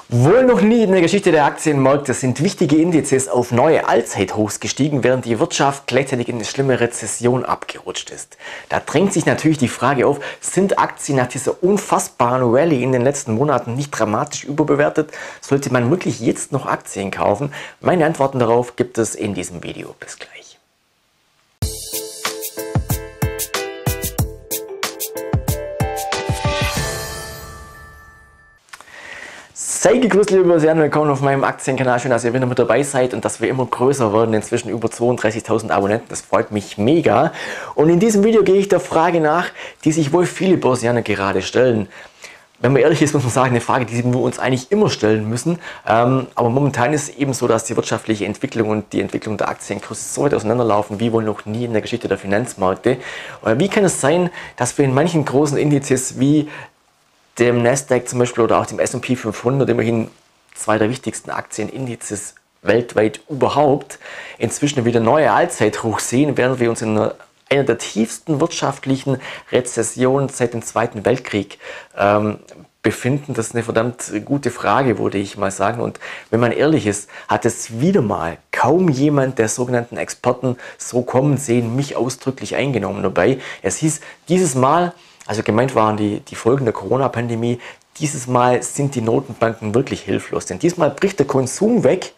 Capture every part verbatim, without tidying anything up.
Wohl noch nie in der Geschichte der Aktienmärkte sind wichtige Indizes auf neue Allzeithochs gestiegen, während die Wirtschaft gleichzeitig in eine schlimme Rezession abgerutscht ist. Da drängt sich natürlich die Frage auf, sind Aktien nach dieser unfassbaren Rallye in den letzten Monaten nicht dramatisch überbewertet? Sollte man wirklich jetzt noch Aktien kaufen? Meine Antworten darauf gibt es in diesem Video. Bis gleich. Sei gegrüßt, liebe Börsianer, willkommen auf meinem Aktienkanal. Schön, dass ihr wieder mit dabei seid und dass wir immer größer werden. Inzwischen über zweiunddreißigtausend Abonnenten. Das freut mich mega. Und in diesem Video gehe ich der Frage nach, die sich wohl viele Börsianer gerade stellen. Wenn man ehrlich ist, muss man sagen, eine Frage, die wir uns eigentlich immer stellen müssen. Ähm, aber momentan ist es eben so, dass die wirtschaftliche Entwicklung und die Entwicklung der Aktienkurse so weit auseinanderlaufen, wie wohl noch nie in der Geschichte der Finanzmärkte. Oder wie kann es sein, dass wir in manchen großen Indizes wie dem Nasdaq zum Beispiel oder auch dem S und P fünfhundert, immerhin zwei der wichtigsten Aktienindizes weltweit überhaupt, inzwischen wieder neue Allzeithochs sehen, während wir uns in einer, einer der tiefsten wirtschaftlichen Rezessionen seit dem Zweiten Weltkrieg ähm, befinden. Das ist eine verdammt gute Frage, würde ich mal sagen. Und wenn man ehrlich ist, hat es wieder mal kaum jemand der sogenannten Experten so kommen sehen, mich ausdrücklich eingenommen dabei. Es hieß dieses Mal, also gemeint waren die, die Folgen der Corona-Pandemie, dieses Mal sind die Notenbanken wirklich hilflos. Denn diesmal bricht der Konsum weg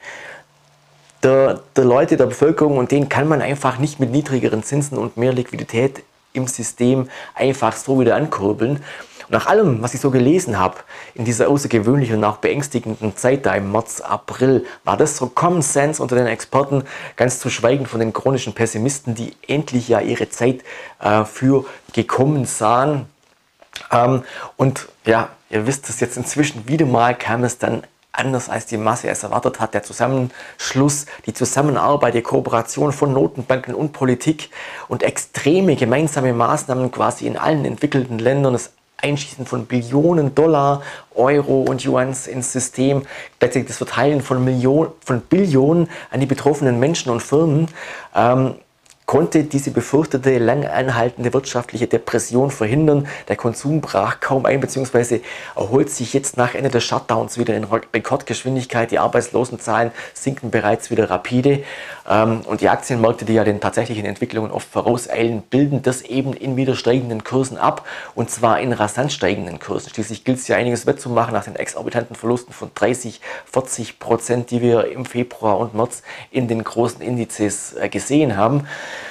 der, der Leute, der Bevölkerung, und den kann man einfach nicht mit niedrigeren Zinsen und mehr Liquidität im System einfach so wieder ankurbeln. Und nach allem, was ich so gelesen habe, in dieser außergewöhnlichen und auch beängstigenden Zeit da im März, April, war das so Common Sense unter den Experten, ganz zu schweigen von den chronischen Pessimisten, die endlich ja ihre Zeit äh, für gekommen sahen. Ähm, und ja, ihr wisst es jetzt inzwischen, wieder mal kam es dann anders als die Masse es erwartet hat. Der Zusammenschluss, die Zusammenarbeit, die Kooperation von Notenbanken und Politik und extreme gemeinsame Maßnahmen quasi in allen entwickelten Ländern, das Einschießen von Billionen Dollar, Euro und Yuans ins System, gleichzeitig das Verteilen von, Millionen, von Billionen an die betroffenen Menschen und Firmen, ähm, konnte diese befürchtete, lang anhaltende wirtschaftliche Depression verhindern. Der Konsum brach kaum ein, beziehungsweise erholt sich jetzt nach Ende des Shutdowns wieder in Rekordgeschwindigkeit. Die Arbeitslosenzahlen sinken bereits wieder rapide. Und die Aktienmärkte, die ja den tatsächlichen Entwicklungen oft vorauseilen, bilden das eben in wieder steigenden Kursen ab. Und zwar in rasant steigenden Kursen. Schließlich gilt es ja einiges wettzumachen nach den exorbitanten Verlusten von dreißig, vierzig Prozent, die wir im Februar und März in den großen Indizes gesehen haben.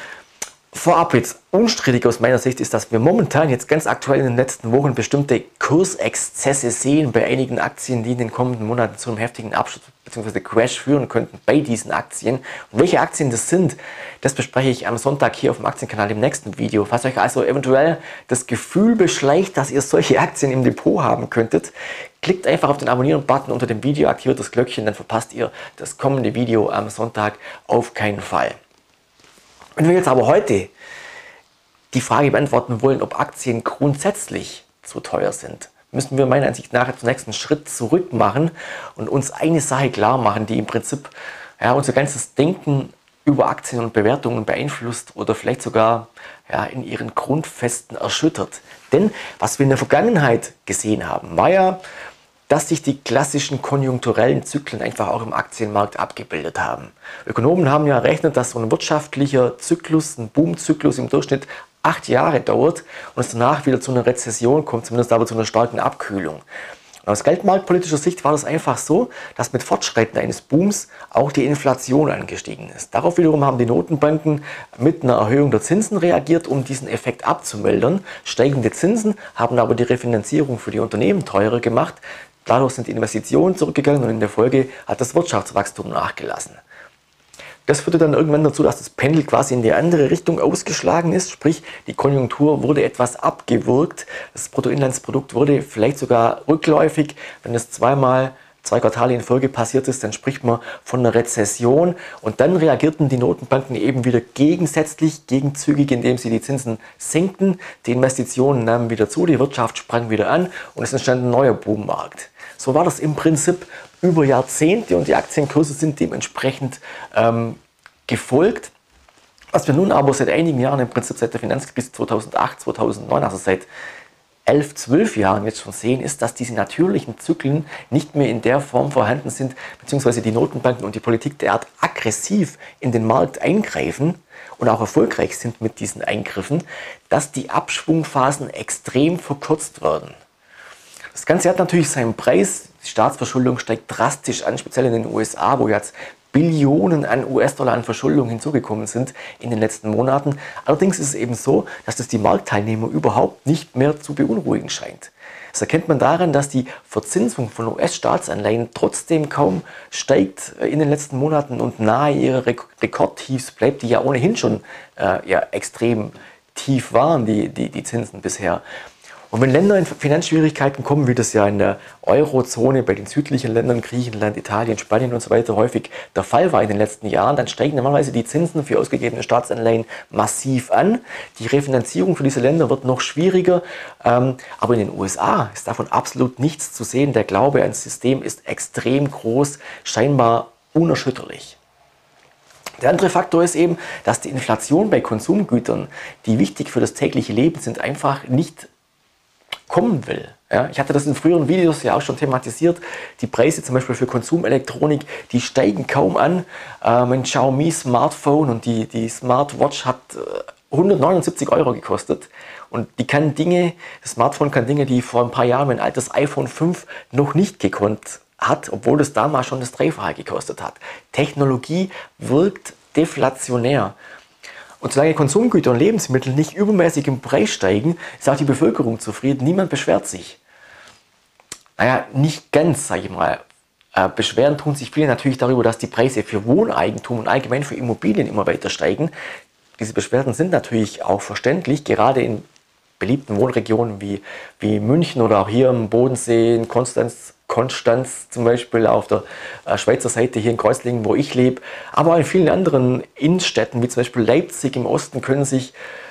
Vorab jetzt unstrittig aus meiner Sicht ist, dass wir momentan jetzt ganz aktuell in den letzten Wochen bestimmte Kursexzesse sehen bei einigen Aktien, die in den kommenden Monaten zu einem heftigen Absturz bzw. Crash führen könnten bei diesen Aktien. Und welche Aktien das sind, das bespreche ich am Sonntag hier auf dem Aktienkanal im nächsten Video. Falls euch also eventuell das Gefühl beschleicht, dass ihr solche Aktien im Depot haben könntet, klickt einfach auf den Abonnieren-Button unter dem Video, aktiviert das Glöckchen, dann verpasst ihr das kommende Video am Sonntag auf keinen Fall. Wenn wir jetzt aber heute die Frage beantworten wollen, ob Aktien grundsätzlich zu teuer sind, müssen wir meiner Ansicht nach jetzt den nächsten Schritt zurück machen und uns eine Sache klar machen, die im Prinzip ja, unser ganzes Denken über Aktien und Bewertungen beeinflusst oder vielleicht sogar ja, in ihren Grundfesten erschüttert. Denn was wir in der Vergangenheit gesehen haben, war ja, dass sich die klassischen konjunkturellen Zyklen einfach auch im Aktienmarkt abgebildet haben. Ökonomen haben ja errechnet, dass so ein wirtschaftlicher Zyklus, ein Boomzyklus im Durchschnitt acht Jahre dauert und es danach wieder zu einer Rezession kommt, zumindest aber zu einer starken Abkühlung. Und aus geldmarktpolitischer Sicht war das einfach so, dass mit Fortschreiten eines Booms auch die Inflation angestiegen ist. Darauf wiederum haben die Notenbanken mit einer Erhöhung der Zinsen reagiert, um diesen Effekt abzumildern. Steigende Zinsen haben aber die Refinanzierung für die Unternehmen teurer gemacht. Dadurch sind die Investitionen zurückgegangen und in der Folge hat das Wirtschaftswachstum nachgelassen. Das führte dann irgendwann dazu, dass das Pendel quasi in die andere Richtung ausgeschlagen ist, sprich die Konjunktur wurde etwas abgewürgt, das Bruttoinlandsprodukt wurde vielleicht sogar rückläufig. Wenn es zweimal, zwei Quartale in Folge passiert ist, dann spricht man von einer Rezession und dann reagierten die Notenbanken eben wieder gegensätzlich, gegenzügig, indem sie die Zinsen senkten, die Investitionen nahmen wieder zu, die Wirtschaft sprang wieder an und es entstand ein neuer Boommarkt. So war das im Prinzip über Jahrzehnte und die Aktienkurse sind dementsprechend ähm, gefolgt. Was wir nun aber seit einigen Jahren, im Prinzip seit der Finanzkrise zweitausendacht, zweitausendneun, also seit elf, zwölf Jahren jetzt schon sehen, ist, dass diese natürlichen Zyklen nicht mehr in der Form vorhanden sind, beziehungsweise die Notenbanken und die Politik derart aggressiv in den Markt eingreifen und auch erfolgreich sind mit diesen Eingriffen, dass die Abschwungphasen extrem verkürzt werden. Das Ganze hat natürlich seinen Preis. Die Staatsverschuldung steigt drastisch an, speziell in den U S A, wo jetzt Billionen an U S-Dollar an Verschuldung hinzugekommen sind in den letzten Monaten. Allerdings ist es eben so, dass das die Marktteilnehmer überhaupt nicht mehr zu beunruhigen scheint. Das erkennt man daran, dass die Verzinsung von U S-Staatsanleihen trotzdem kaum steigt in den letzten Monaten und nahe ihrer Rekordtiefs bleibt, die ja ohnehin schon äh, ja, extrem tief waren, die, die, die Zinsen bisher. Und wenn Länder in Finanzschwierigkeiten kommen, wie das ja in der Eurozone, bei den südlichen Ländern, Griechenland, Italien, Spanien und so weiter häufig der Fall war in den letzten Jahren, dann steigen normalerweise die Zinsen für ausgegebene Staatsanleihen massiv an. Die Refinanzierung für diese Länder wird noch schwieriger. Aber in den U S A ist davon absolut nichts zu sehen. Der Glaube ans System ist extrem groß, scheinbar unerschütterlich. Der andere Faktor ist eben, dass die Inflation bei Konsumgütern, die wichtig für das tägliche Leben sind, einfach nicht kommen will. Ja, ich hatte das in früheren Videos ja auch schon thematisiert. Die Preise zum Beispiel für Konsumelektronik, die steigen kaum an. Äh, mein Xiaomi Smartphone und die, die Smartwatch hat äh, hundertneunundsiebzig Euro gekostet. Und die kann Dinge, das Smartphone kann Dinge, die vor ein paar Jahren mein altes iPhone fünf noch nicht gekonnt hat, obwohl das damals schon das Dreifache gekostet hat. Technologie wirkt deflationär. Und solange Konsumgüter und Lebensmittel nicht übermäßig im Preis steigen, ist auch die Bevölkerung zufrieden. Niemand beschwert sich. Naja, nicht ganz, sage ich mal. Äh, beschweren tun sich viele natürlich darüber, dass die Preise für Wohneigentum und allgemein für Immobilien immer weiter steigen. Diese Beschwerden sind natürlich auch verständlich, gerade in beliebten Wohnregionen wie, wie München oder auch hier im Bodensee, in Konstanz, Konstanz zum Beispiel auf der äh, Schweizer Seite hier in Kreuzlingen, wo ich lebe, aber auch in vielen anderen Innenstädten, wie zum Beispiel Leipzig im Osten, können sich,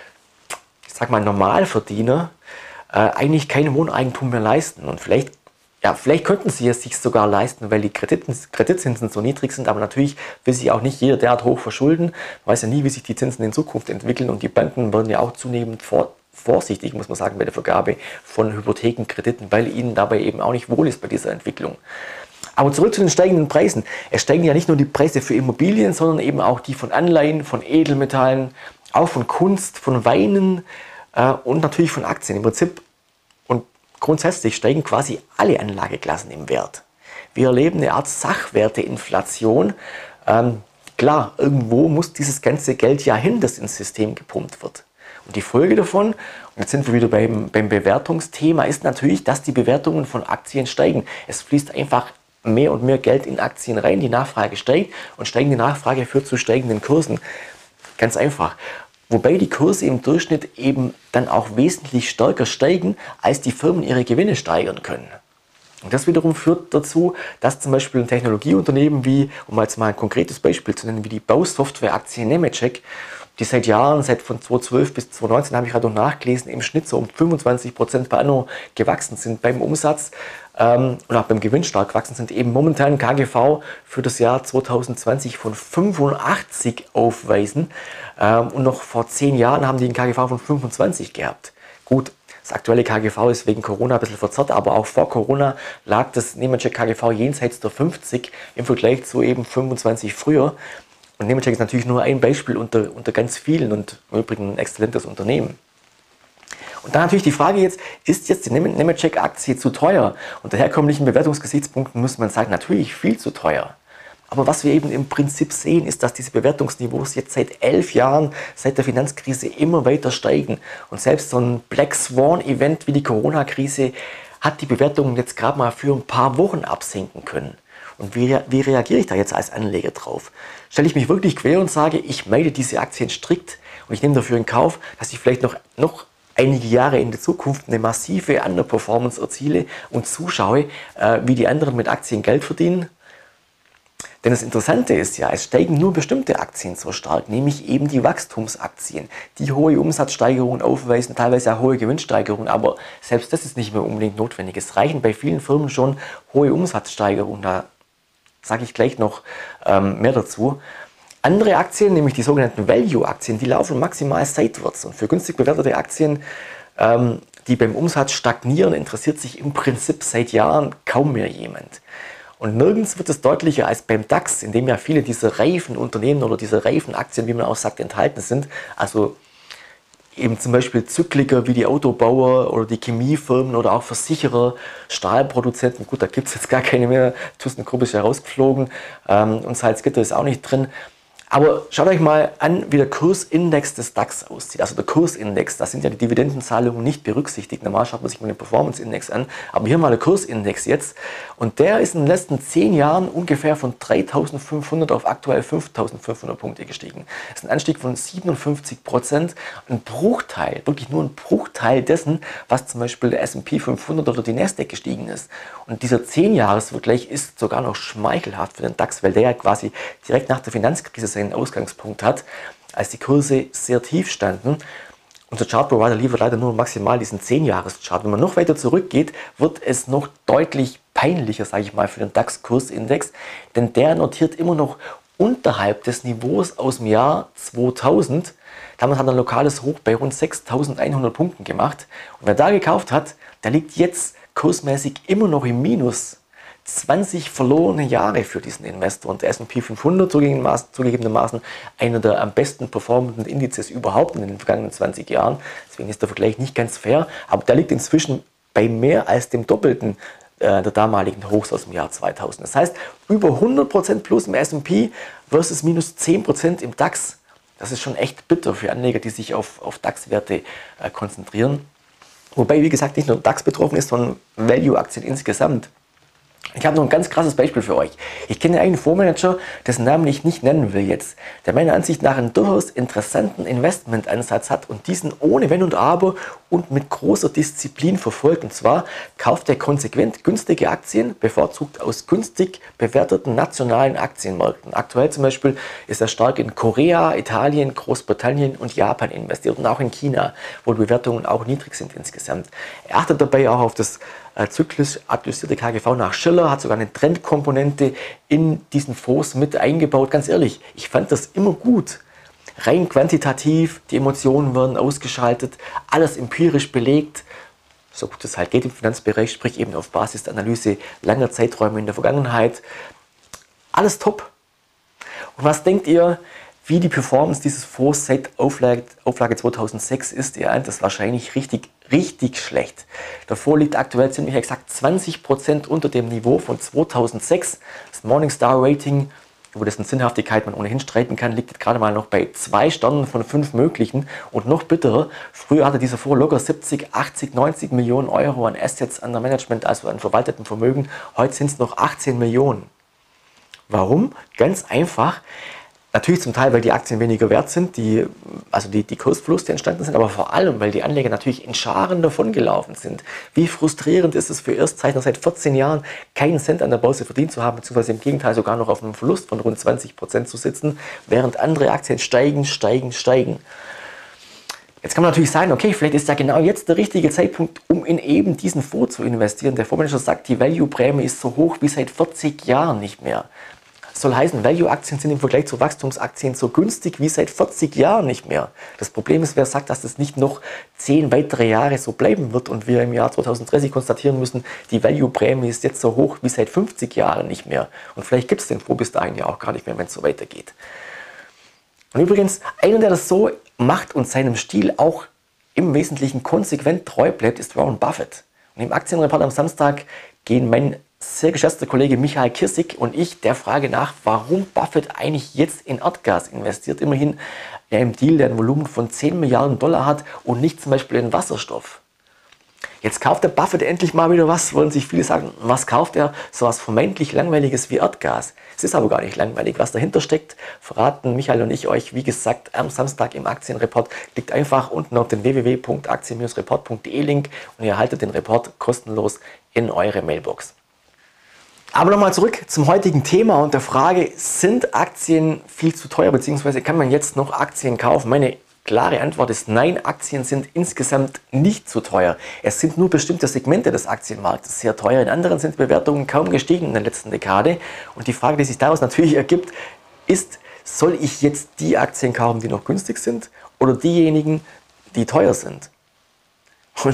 ich sag mal, Normalverdiener äh, eigentlich kein Wohneigentum mehr leisten. Und vielleicht, ja, vielleicht könnten sie es sich sogar leisten, weil die Krediten, Kreditzinsen so niedrig sind, aber natürlich will sich auch nicht jeder derart hoch verschulden. Man weiß ja nie, wie sich die Zinsen in Zukunft entwickeln und die Banken werden ja auch zunehmend fort vorsichtig, muss man sagen, bei der Vergabe von Hypothekenkrediten, weil ihnen dabei eben auch nicht wohl ist bei dieser Entwicklung. Aber zurück zu den steigenden Preisen. Es steigen ja nicht nur die Preise für Immobilien, sondern eben auch die von Anleihen, von Edelmetallen, auch von Kunst, von Weinen äh, und natürlich von Aktien. Im Prinzip und grundsätzlich steigen quasi alle Anlageklassen im Wert. Wir erleben eine Art Sachwerteinflation. Ähm, klar, irgendwo muss dieses ganze Geld ja hin, das ins System gepumpt wird. Und die Folge davon, und jetzt sind wir wieder beim, beim Bewertungsthema, ist natürlich, dass die Bewertungen von Aktien steigen. Es fließt einfach mehr und mehr Geld in Aktien rein, die Nachfrage steigt und steigende Nachfrage führt zu steigenden Kursen. Ganz einfach. Wobei die Kurse im Durchschnitt eben dann auch wesentlich stärker steigen, als die Firmen ihre Gewinne steigern können. Und das wiederum führt dazu, dass zum Beispiel ein Technologieunternehmen wie, um jetzt mal ein konkretes Beispiel zu nennen, wie die Bausoftwareaktie Nemetschek, die seit Jahren, seit von zweitausendzwölf bis zweitausendneunzehn, habe ich gerade noch nachgelesen, im Schnitt so um fünfundzwanzig Prozent per anno gewachsen sind beim Umsatz ähm, und auch beim Gewinn stark gewachsen sind, eben momentan K G V für das Jahr zweitausendzwanzig von fünfundachtzig aufweisen ähm, und noch vor zehn Jahren haben die einen K G V von fünfundzwanzig gehabt. Gut, das aktuelle K G V ist wegen Corona ein bisschen verzerrt, aber auch vor Corona lag das Nemetschek K G V jenseits der fünfzig im Vergleich zu eben fünfundzwanzig früher. Und Nemetschek ist natürlich nur ein Beispiel unter, unter ganz vielen und im Übrigen ein exzellentes Unternehmen. Und dann natürlich die Frage jetzt, ist jetzt die Nemetschek-Aktie zu teuer? Unter herkömmlichen Bewertungsgesichtspunkten muss man sagen, natürlich viel zu teuer. Aber was wir eben im Prinzip sehen, ist, dass diese Bewertungsniveaus jetzt seit elf Jahren, seit der Finanzkrise immer weiter steigen. Und selbst so ein Black Swan-Event wie die Corona-Krise hat die Bewertungen jetzt gerade mal für ein paar Wochen absinken können. Und wie, wie reagiere ich da jetzt als Anleger drauf? Stelle ich mich wirklich quer und sage, ich meide diese Aktien strikt und ich nehme dafür in Kauf, dass ich vielleicht noch, noch einige Jahre in der Zukunft eine massive Underperformance erziele und zuschaue, äh, wie die anderen mit Aktien Geld verdienen? Denn das Interessante ist ja, es steigen nur bestimmte Aktien so stark, nämlich eben die Wachstumsaktien, die hohe Umsatzsteigerungen aufweisen, teilweise auch hohe Gewinnsteigerungen, aber selbst das ist nicht mehr unbedingt notwendig. Es reichen bei vielen Firmen schon hohe Umsatzsteigerungen, da sage ich gleich noch ähm, mehr dazu. Andere Aktien, nämlich die sogenannten Value-Aktien, die laufen maximal seitwärts und für günstig bewertete Aktien ähm, die beim Umsatz stagnieren, interessiert sich im Prinzip seit Jahren kaum mehr jemand. Und nirgends wird es deutlicher als beim DAX, in dem ja viele dieser reifen Unternehmen oder diese reifen Aktien, wie man auch sagt, enthalten sind. Also eben zum Beispiel Zykliker wie die Autobauer oder die Chemiefirmen oder auch Versicherer, Stahlproduzenten. Gut, da gibt es jetzt gar keine mehr. ThyssenKrupp ist ja rausgeflogen ähm, und Salzgitter ist auch nicht drin. Aber schaut euch mal an, wie der Kursindex des DAX aussieht. Also der Kursindex, da sind ja die Dividendenzahlungen nicht berücksichtigt. Normal schaut man sich mal den Performance-Index an. Aber hier mal der Kursindex jetzt. Und der ist in den letzten zehn Jahren ungefähr von dreitausendfünfhundert auf aktuell fünftausendfünfhundert Punkte gestiegen. Das ist ein Anstieg von siebenundfünfzig Prozent. Ein Bruchteil, wirklich nur ein Bruchteil dessen, was zum Beispiel der S und P fünfhundert oder die Nasdaq gestiegen ist. Und dieser zehn-Jahres-Vergleich ist sogar noch schmeichelhaft für den DAX, weil der ja quasi direkt nach der Finanzkrise seinen Ausgangspunkt hat, als die Kurse sehr tief standen. Unser Chartprovider liefert leider nur maximal diesen zehn-Jahres-Chart. Wenn man noch weiter zurückgeht, wird es noch deutlich peinlicher, sage ich mal, für den DAX-Kursindex, denn der notiert immer noch unterhalb des Niveaus aus dem Jahr zweitausend. Damals hat er ein lokales Hoch bei rund sechstausendeinhundert Punkten gemacht. Und wer da gekauft hat, der liegt jetzt kursmäßig immer noch im Minus. zwanzig verlorene Jahre für diesen Investor. Und der S und P fünfhundert zugegebenermaßen, zugegebenermaßen einer der am besten performenden Indizes überhaupt in den vergangenen zwanzig Jahren. Deswegen ist der Vergleich nicht ganz fair. Aber der liegt inzwischen bei mehr als dem Doppelten äh, der damaligen Hochs aus dem Jahr zweitausend. Das heißt, über hundert Prozent plus im S und P versus minus zehn Prozent im DAX. Das ist schon echt bitter für Anleger, die sich auf, auf DAX-Werte äh, konzentrieren. Wobei, wie gesagt, nicht nur DAX betroffen ist, sondern Value-Aktien insgesamt. Ich habe noch ein ganz krasses Beispiel für euch. Ich kenne einen Fondsmanager, dessen Namen ich nicht nennen will jetzt, der meiner Ansicht nach einen durchaus interessanten Investmentansatz hat und diesen ohne Wenn und Aber und mit großer Disziplin verfolgt. Und zwar kauft er konsequent günstige Aktien, bevorzugt aus günstig bewerteten nationalen Aktienmärkten. Aktuell zum Beispiel ist er stark in Korea, Italien, Großbritannien und Japan investiert und auch in China, wo die Bewertungen auch niedrig sind insgesamt. Er achtet dabei auch auf das äh, zyklisch adjustierte K G V nach Schiller, hat sogar eine Trendkomponente in diesen Fonds mit eingebaut. Ganz ehrlich, ich fand das immer gut. Rein quantitativ, die Emotionen werden ausgeschaltet, alles empirisch belegt, so gut es halt geht im Finanzbereich, sprich eben auf Basis der Analyse langer Zeiträume in der Vergangenheit. Alles top. Und was denkt ihr, wie die Performance dieses Fonds seit Auflage, Auflage zweitausendsechs ist? Ihr ahnt das wahrscheinlich richtig, richtig schlecht. Der Fonds liegt aktuell ziemlich exakt zwanzig Prozent unter dem Niveau von zweitausendsechs. Das Morningstar Rating, über dessen Sinnhaftigkeit man ohnehin streiten kann, liegt jetzt gerade mal noch bei zwei Sternen von fünf möglichen. Und noch bitterer, früher hatte dieser Fonds locker siebzig, achtzig, neunzig Millionen Euro an Assets under Management, also an verwaltetem Vermögen. Heute sind es noch achtzehn Millionen. Warum? Ganz einfach. Natürlich zum Teil, weil die Aktien weniger wert sind, die, also die, die Kursverluste entstanden sind, aber vor allem, weil die Anleger natürlich in Scharen davongelaufen sind. Wie frustrierend ist es für Erstzeichner seit vierzehn Jahren, keinen Cent an der Börse verdient zu haben, beziehungsweise im Gegenteil sogar noch auf einem Verlust von rund zwanzig Prozent zu sitzen, während andere Aktien steigen, steigen, steigen. Jetzt kann man natürlich sagen, okay, vielleicht ist ja genau jetzt der richtige Zeitpunkt, um in eben diesen Fonds zu investieren. Der Fondsmanager sagt, die Value-Prämie ist so hoch wie seit vierzig Jahren nicht mehr. Das soll heißen, Value-Aktien sind im Vergleich zu Wachstumsaktien so günstig wie seit vierzig Jahren nicht mehr. Das Problem ist, wer sagt, dass das nicht noch zehn weitere Jahre so bleiben wird und wir im Jahr zweitausenddreißig konstatieren müssen, die Value-Prämie ist jetzt so hoch wie seit fünfzig Jahren nicht mehr. Und vielleicht gibt es den Fonds bis dahin ja auch gar nicht mehr, wenn es so weitergeht. Und übrigens, einer, der das so macht und seinem Stil auch im Wesentlichen konsequent treu bleibt, ist Warren Buffett. Und im Aktienreport am Samstag gehen mein sehr geschätzter Kollege Michael Kirsig und ich der Frage nach, warum Buffett eigentlich jetzt in Erdgas investiert. Immerhin in einem Deal, der ein Volumen von zehn Milliarden Dollar hat und nicht zum Beispiel in Wasserstoff. Jetzt kauft der Buffett endlich mal wieder was, wollen sich viele sagen, was kauft er? So was vermeintlich Langweiliges wie Erdgas. Es ist aber gar nicht langweilig. Was dahinter steckt, verraten Michael und ich euch, wie gesagt, am Samstag im Aktienreport. Klickt einfach unten auf den w w w punkt aktien report punkt de Link und ihr erhaltet den Report kostenlos in eure Mailbox. Aber nochmal zurück zum heutigen Thema und der Frage, sind Aktien viel zu teuer, beziehungsweise kann man jetzt noch Aktien kaufen? Meine klare Antwort ist nein, Aktien sind insgesamt nicht zu teuer. Es sind nur bestimmte Segmente des Aktienmarktes sehr teuer, in anderen sind Bewertungen kaum gestiegen in der letzten Dekade. Und die Frage, die sich daraus natürlich ergibt, ist, soll ich jetzt die Aktien kaufen, die noch günstig sind oder diejenigen, die teuer sind? Und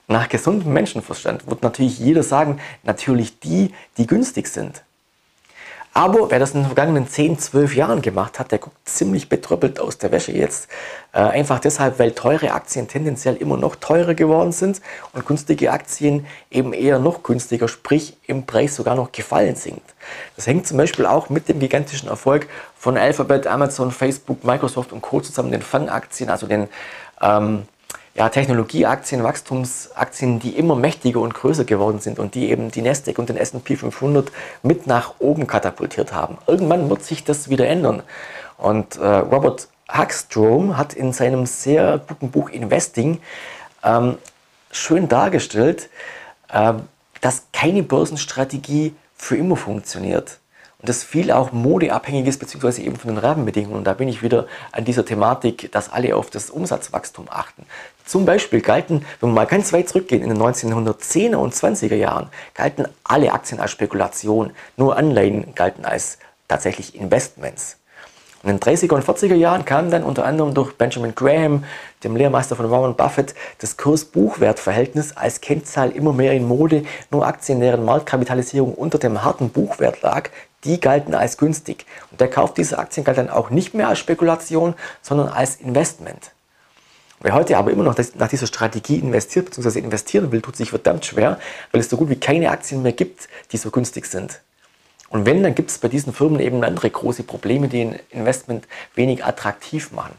Nach gesundem Menschenverstand wird natürlich jeder sagen, natürlich die, die günstig sind. Aber wer das in den vergangenen zehn, zwölf Jahren gemacht hat, der guckt ziemlich betröppelt aus der Wäsche jetzt. Äh, einfach deshalb, weil teure Aktien tendenziell immer noch teurer geworden sind und günstige Aktien eben eher noch günstiger, sprich im Preis sogar noch gefallen sind. Das hängt zum Beispiel auch mit dem gigantischen Erfolg von Alphabet, Amazon, Facebook, Microsoft und Co. zusammen, den Fang-Aktien, also den ähm, ja, Technologieaktien, Wachstumsaktien, die immer mächtiger und größer geworden sind und die eben die Nasdaq und den S und P fünfhundert mit nach oben katapultiert haben. Irgendwann wird sich das wieder ändern. Und äh, Robert Hagstrom hat in seinem sehr guten Buch Investing ähm, schön dargestellt, äh, dass keine Börsenstrategie für immer funktioniert. Und das viel auch modeabhängig ist, beziehungsweise eben von den Rahmenbedingungen. Und da bin ich wieder an dieser Thematik, dass alle auf das Umsatzwachstum achten. Zum Beispiel galten, wenn wir mal ganz weit zurückgehen, in den neunzehnhundertzehner und zwanziger Jahren, galten alle Aktien als Spekulation. Nur Anleihen galten als tatsächlich Investments. Und in den dreißiger und vierziger Jahren kam dann unter anderem durch Benjamin Graham, dem Lehrmeister von Warren Buffett, das Kurs-Buchwert-Verhältnis als Kennzahl immer mehr in Mode. Nur Aktien, deren Marktkapitalisierung unter dem harten Buchwert lag, die galten als günstig. Und der Kauf dieser Aktien galt dann auch nicht mehr als Spekulation, sondern als Investment. Wer heute aber immer noch nach dieser Strategie investiert bzw. investieren will, tut sich verdammt schwer, weil es so gut wie keine Aktien mehr gibt, die so günstig sind. Und wenn, dann gibt es bei diesen Firmen eben andere große Probleme, die ein Investment wenig attraktiv machen.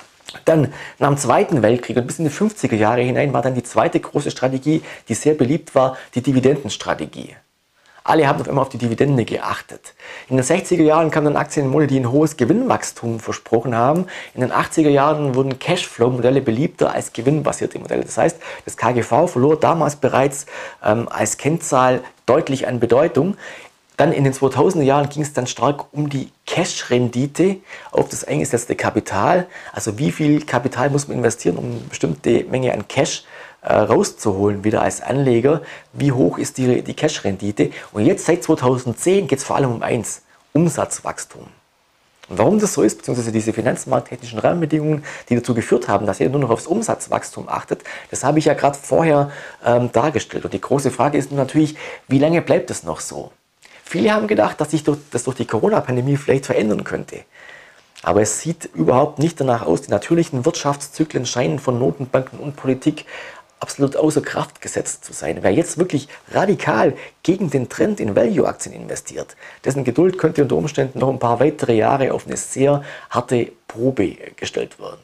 Dann nach dem Zweiten Weltkrieg und bis in die fünfziger Jahre hinein war dann die zweite große Strategie, die sehr beliebt war, die Dividendenstrategie. Alle haben auf einmal auf die Dividende geachtet. In den sechziger Jahren kamen dann Aktien in Mode, die ein hohes Gewinnwachstum versprochen haben. In den achtziger Jahren wurden Cashflow-Modelle beliebter als gewinnbasierte Modelle. Das heißt, das K G V verlor damals bereits ähm, als Kennzahl deutlich an Bedeutung. Dann in den zweitausender Jahren ging es dann stark um die Cash-Rendite auf das eingesetzte Kapital. Also wie viel Kapital muss man investieren, um eine bestimmte Menge an Cash äh, rauszuholen, wieder als Anleger. Wie hoch ist die, die Cash-Rendite? Und jetzt seit zweitausendzehn geht es vor allem um eins, Umsatzwachstum. Und warum das so ist, beziehungsweise diese finanzmarkttechnischen Rahmenbedingungen, die dazu geführt haben, dass jeder nur noch aufs Umsatzwachstum achtet, das habe ich ja gerade vorher ähm, dargestellt. Und die große Frage ist natürlich, wie lange bleibt es noch so? Viele haben gedacht, dass sich das durch die Corona-Pandemie vielleicht verändern könnte. Aber es sieht überhaupt nicht danach aus. Die natürlichen Wirtschaftszyklen scheinen von Notenbanken und Politik absolut außer Kraft gesetzt zu sein. Wer jetzt wirklich radikal gegen den Trend in Value-Aktien investiert, dessen Geduld könnte unter Umständen noch ein paar weitere Jahre auf eine sehr harte Probe gestellt werden.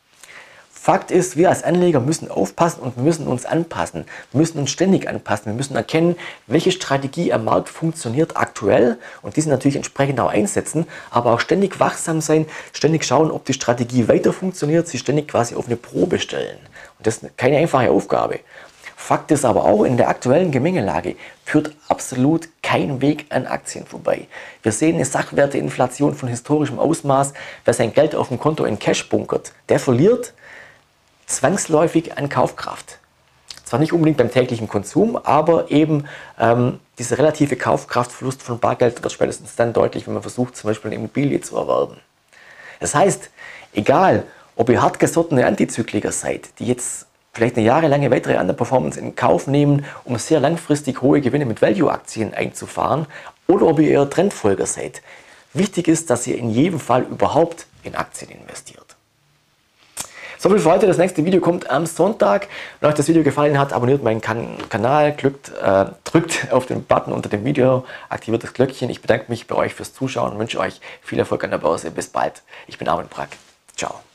Fakt ist, wir als Anleger müssen aufpassen und müssen uns anpassen. Wir müssen uns ständig anpassen. Wir müssen erkennen, welche Strategie am Markt funktioniert aktuell und diese natürlich entsprechend auch einsetzen, aber auch ständig wachsam sein, ständig schauen, ob die Strategie weiter funktioniert, sie ständig quasi auf eine Probe stellen. Und das ist keine einfache Aufgabe. Fakt ist aber auch, in der aktuellen Gemengelage führt absolut kein Weg an Aktien vorbei. Wir sehen eine Sachwerteinflation von historischem Ausmaß. Wer sein Geld auf dem Konto in Cash bunkert, der verliert zwangsläufig an Kaufkraft. Zwar nicht unbedingt beim täglichen Konsum, aber eben ähm, dieser relative Kaufkraftverlust von Bargeld wird spätestens dann deutlich, wenn man versucht, zum Beispiel eine Immobilie zu erwerben. Das heißt, egal, ob ihr hartgesottene Antizykliker seid, die jetzt vielleicht eine jahrelange weitere Underperformance in Kauf nehmen, um sehr langfristig hohe Gewinne mit Value-Aktien einzufahren, oder ob ihr eher Trendfolger seid. Wichtig ist, dass ihr in jedem Fall überhaupt in Aktien investiert. So viel für heute. Das nächste Video kommt am Sonntag. Wenn euch das Video gefallen hat, abonniert meinen kan Kanal, drückt, äh, drückt auf den Button unter dem Video, aktiviert das Glöckchen. Ich bedanke mich bei euch fürs Zuschauen und wünsche euch viel Erfolg an der Börse. Bis bald. Ich bin Armin Brack. Ciao.